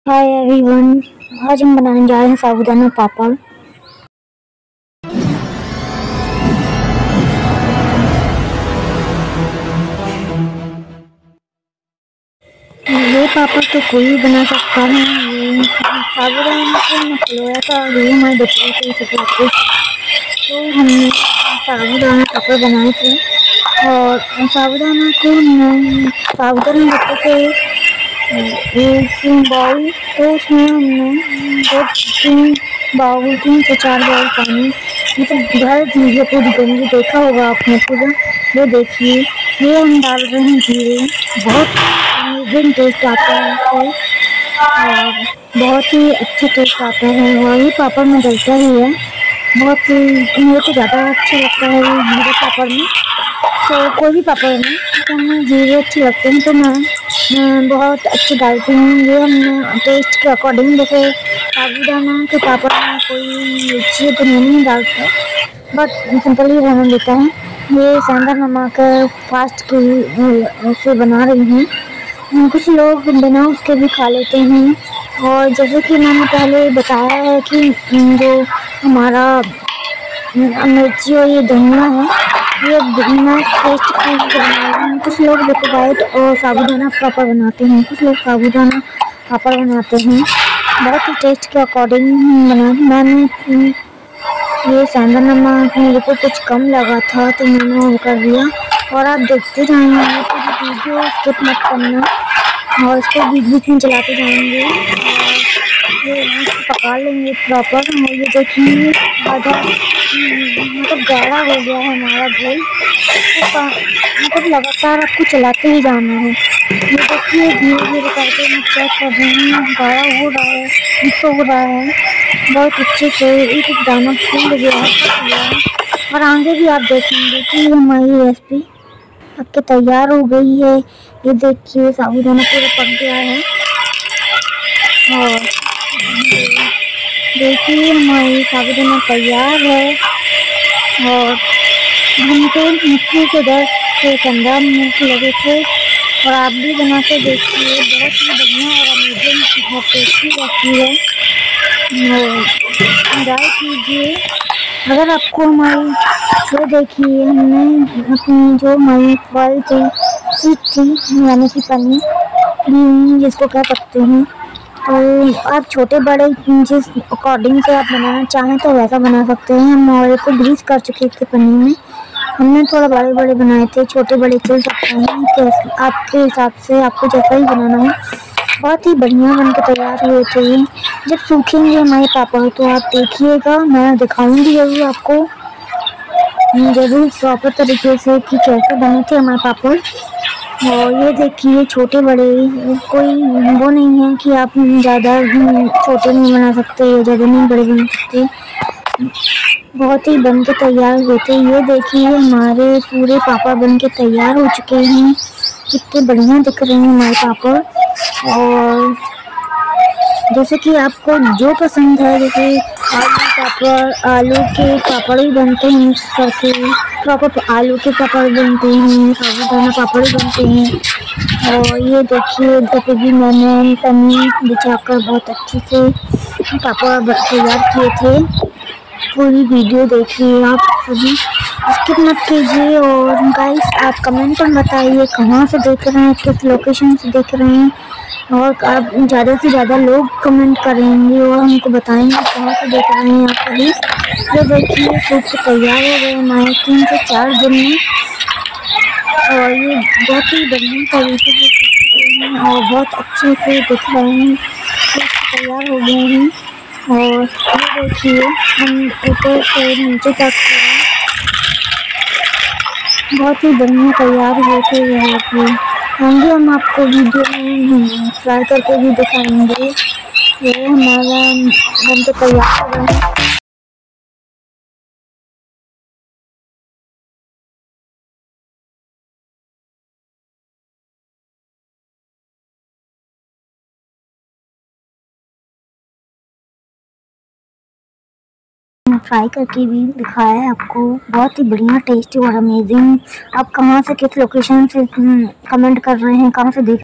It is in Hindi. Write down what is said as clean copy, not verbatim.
Hi everyone. आज हम बनाने जा रहे हैं साबूदाना पापड़। ये पापड़ तो कोई भी बना सकता है। ये साबूदाना से मैं खिलाया था, ये हमारे बच्चे थे सकते, तो हमने साबूदाना पापड़ बनाए थे। और साबूदाना को साबूदाना बच्चे थे एक बाउल, तो उसमें हमने तीन से चार बाउल पानी मतलब भर दीजिए। पूरी गंजी देखा होगा आपने पूरा, ये देखिए। ये हम डाल रहे हैं जीरे, बहुत अमेजिंग टेस्ट आता है इससे और बहुत ही अच्छा टेस्ट आता है। और ये पापड़ में डलता ही है, बहुत ही मेरे को ज़्यादा अच्छा लगता है ये जीरे पापड़ में। तो कोई भी पापड़ में तो हमें जीरे अच्छे लगते हैं, तो मैं बहुत अच्छे डालती हूँ। ये हमने टेस्ट के अकॉर्डिंग, जैसे साबूदाना के पापड़ में कोई मिर्ची तो नहीं डालता, बट सिंपल ही रहने देता है। ये सेंधा नमक फास्ट के से बना रही हूँ। कुछ लोग बिना उसके भी खा लेते हैं। और जैसे कि मैंने पहले बताया है कि जो हमारा मिर्ची और ये धनिया है, ये बिना टेस्ट के बना रहे हैं। कुछ लोग वाइट और साबूदाना पापड़ बनाते हैं, कुछ लोग साबूदाना पापड़ बनाते हैं। बहुत ही टेस्ट के अकॉर्डिंग बना। मैंने ये सेंधा नमक मेरे को कुछ कम लगा था, तो मैंने वो कर दिया। और आप देखते जाएंगे तो वीडियो स्किप मत करना और इसको बीच बीच में चलाते जाएंगे और ये पका लेंगे प्रॉपर। और ये देखिए आधा मतलब गाढ़ा हो गया है हमारा घोल, तो मतलब लगातार आपको चलाते ही जाना है। ये देखिए धीरे धीरे करके मैं चेक कर रही हूँ, गाढ़ा हो रहा है, मिक्स हो रहा है बहुत अच्छे से। एक एक दाना फूल गया है और आगे भी आप देखेंगे कि हमारी रेसिपी पक के तैयार हो गई है। ये देखिए साबूदाना पूरा पक गया है और देखिए हमारी साबूदाना तैयार है। और हमको मिट्टी के दर्द से 15 मिनट लगे थे और आप भी बना के देखिए, बहुत ही बढ़िया और अमेजिंग बहुत टेस्टी रहती है। ट्राई कीजिए। अगर आपको हमारी जो देखिए हमने अपनी जो हमारी फल थी यानी कि पनीर जिसको कह सकते हैं, तो आप छोटे बड़े जिस अकॉर्डिंग से आप बनाना चाहें तो वैसा बना सकते हैं। हम और को ग्रीस कर चुके थे पनीर में, हमने थोड़ा बड़े बड़े बनाए थे, छोटे बड़े चल सकते हैं आपके हिसाब से, आपको जैसा ही बनाना है। बहुत ही बढ़िया बन के तैयार हुए थे। जब सूखेंगे हमारे पापड़ तो आप देखिएगा, मैं दिखाऊंगी जरूर आपको जरूर प्रॉपर तरीके से कि कैसे बने थे हमारे पापड़। और ये देखिए छोटे बड़े कोई वो नहीं है कि आप ज़्यादा छोटे नहीं बना सकते या ज़्यादा नहीं बड़े बना सकते, बहुत ही बन के तैयार होते। ये देखिए हमारे पूरे पापड़ बन के तैयार हो चुके हैं, कितने बढ़िया दिख रहे हैं हमारे पापड़। और जैसे कि आपको जो पसंद है, जैसे आलू के पापड़ भी बनते हैं मिक्स करके, प्रॉपर आलू के पापड़ बनते हैं, साबूदाना पापड़ बनते हैं। और ये देखिए जैसे भी मैंने पनीर बिछाकर बहुत अच्छे से पापड़ तैयार किए थे। पूरी वीडियो देखिए आप सभी, स्किप मत कीजिए। और गाइस आप कमेंट में बताइए कहाँ से देख रहे हैं, किस लोकेशन से देख रहे हैं। और आप ज़्यादा से ज़्यादा लोग कमेंट करेंगे और हमको बताएंगे कहाँ से देख रहे हैं आप सभी। ये देखिए सूप तैयार हो गए हमारे 3 से 4 दिन में और ये बहुत ही बढ़िया तरीके से और बहुत अच्छे से दिख रहे हैं, तैयार हो गए हैं। और ये देखिए हम ऊपर से नीचे तक बहुत ही बढ़िया तैयार होते हुए थे। आगे हम आपको वीडियो में ट्राई करके भी दिखाएंगे। ये हमारा बन के तैयार हो गया है। ट्राई करके भी दिखाया है आपको, बहुत ही बढ़िया टेस्टी और अमेजिंग। आप कहाँ से किस लोकेशन से कमेंट कर रहे हैं, कहाँ से देख